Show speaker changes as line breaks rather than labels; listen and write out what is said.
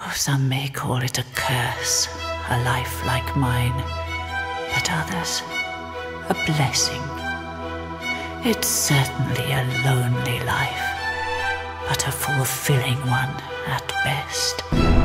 Oh, some may call it a curse, a life like mine, but others, a blessing. It's certainly a lonely life, but a fulfilling one at best.